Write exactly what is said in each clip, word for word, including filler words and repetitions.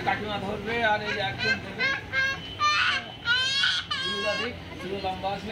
কাকিমা ধরবে আর এই একজন ধরবে লম্বা আছে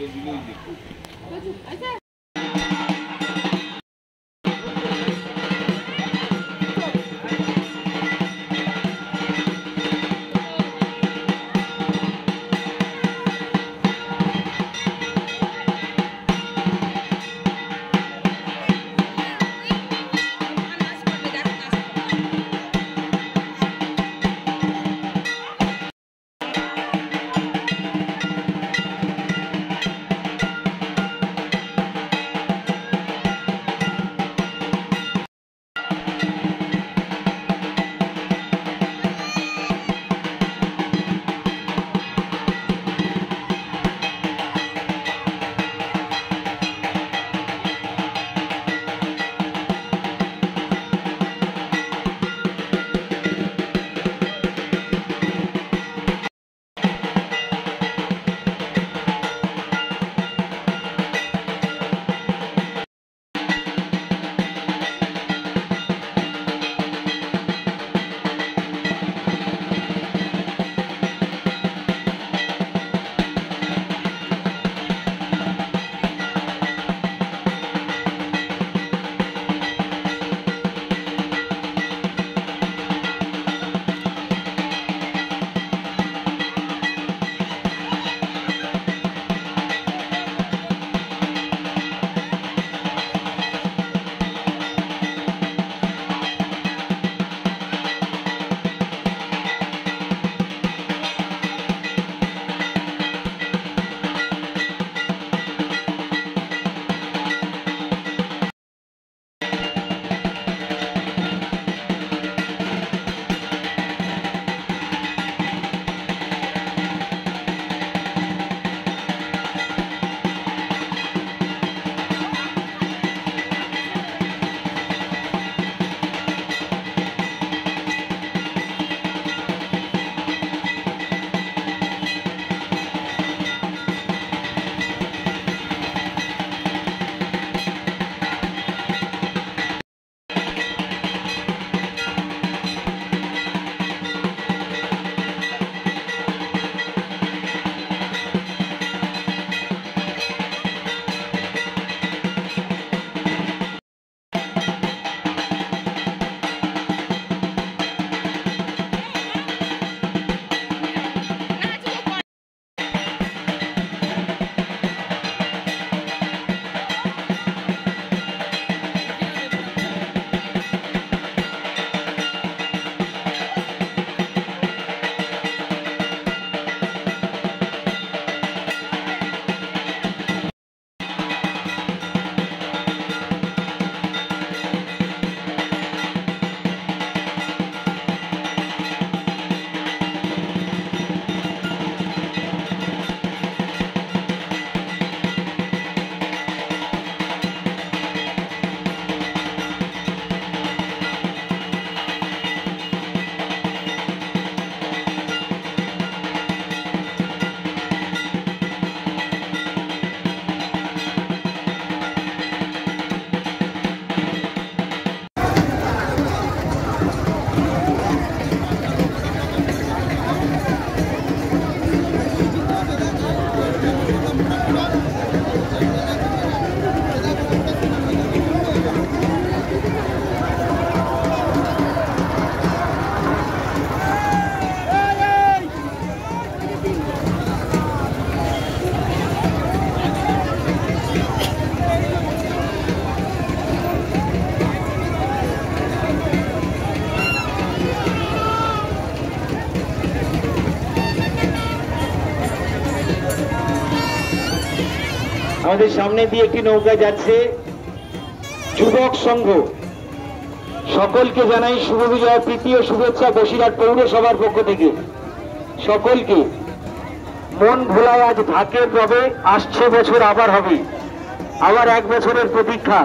আমাদের সামনে দিয়ে একটি নৌকা যাচ্ছে যুবক সংঘ। সকলকে জানাই শুভ বিজয় প্রীতি ও শুভেচ্ছা বসিরহাট পৌরসভার পক্ষ থেকে। সকলকে মন ভোলায় আজ ঢাকের রবে আসছে বছর আবার হবে, আবার এক বছরের প্রতীক্ষা।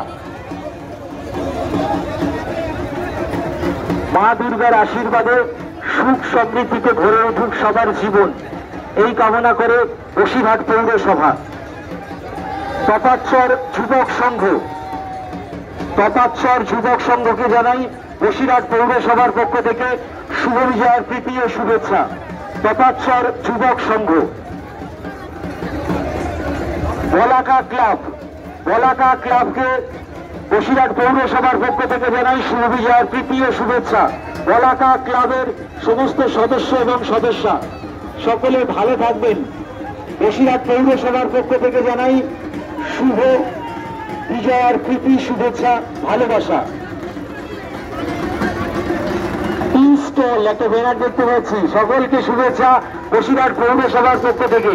মা দুর্গার আশীর্বাদে সুখ সমৃদ্ধিতে ভরে উঠুক সবার জীবন, এই কামনা করে বসিরহাট পৌরসভা। তপাচ্ছর যুবক সংঘ তপাচ্ছর যুবক সংঘকে জানাই বসিরহাট পৌরসভার পক্ষ থেকে শুভ বিজয়ের প্রীতি ও শুভেচ্ছা। তপাচ্ছর যুবক সংঘ, বলাকা ক্লাব, বলাকা ক্লাবকে বসিরহাট পৌরসভার পক্ষ থেকে জানাই শুভ বিজয়ের প্রীতি ও শুভেচ্ছা। বলাকা ক্লাবের সমস্ত সদস্য এবং সদস্যা সকলে ভালো থাকবেন। বসিরহাট পৌরসভার পক্ষ থেকে জানাই শুভ বিজয়ের প্রীতি শুভেচ্ছা ভালোবাসা। স্টল একটা ব্যানার দেখতে পাচ্ছি, সকলকে শুভেচ্ছা বসিরহাট পৌরসভার পক্ষ থেকে।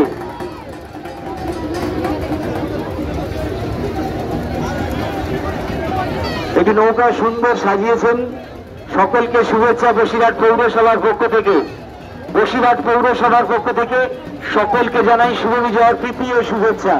একটি নৌকা সুন্দর সাজিয়েছেন, সকলকে শুভেচ্ছা বসিরহাট পৌরসভার পক্ষ থেকে। বসিরহাট পৌরসভার পক্ষ থেকে সকলকে জানাই শুভ বিজয়ের প্রীতি ও শুভেচ্ছা।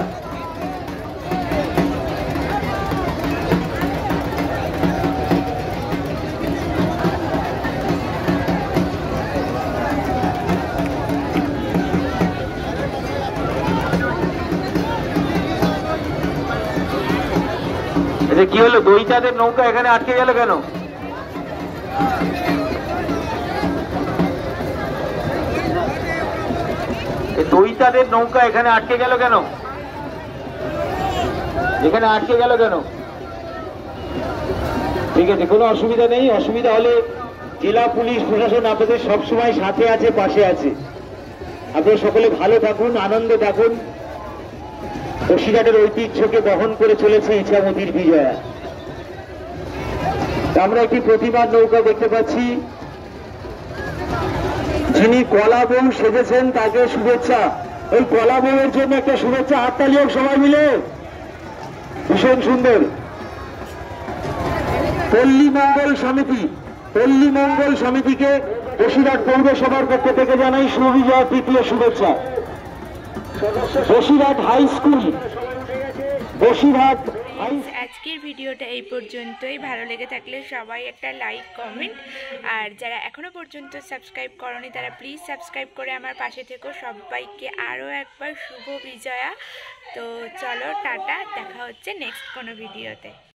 এটা কি হলো? দইচাঁদের নৌকা এখানে আটকে গেল কেন? দইচাঁদের নৌকা এখানে আটকে গেল কেন? এখানে আটকে গেল কেন? ঠিক আছে, কোনো অসুবিধা নেই। অসুবিধা হলে জেলা পুলিশ প্রশাসন আপনাদের সবসময় সাথে আছে, পাশে আছে। আপনারা সকলে ভালো থাকুন, আনন্দে থাকুন। বসিরহাটের ঐতিহ্যকে বহন করে চলেছে ইছামতির বিজয়া। আমরা একটি প্রতিমার নৌকা দেখতে পাচ্ছি, যিনি কলা বউ সেজেছেন তাকে শুভেচ্ছা। ওই কলা বউয়ের জন্য একটা শুভেচ্ছা, হাততালি হোক সবাই মিলে। ভীষণ সুন্দর। পল্লী মঙ্গল সমিতি, পল্লী মঙ্গল সমিতিকে বসিরহাট পৌরসভার পক্ষ থেকে জানাই শুভ বিজয়া প্রীতি ও শুভেচ্ছা। বসিরহাট হাই স্কুল, বসিরহাট আজকের ভিডিওটা এই পর্যন্তই। ভালো লেগে থাকলে সবাই একটা লাইক, কমেন্ট, আর যারা এখনো পর্যন্ত সাবস্ক্রাইব করনি তারা প্লিজ সাবস্ক্রাইব করে আমার পাশে থেকো। সবাইকে আরও একবার শুভ বিজয়া। তো চলো, টাটা, দেখা হচ্ছে নেক্সট কোনো ভিডিওতে।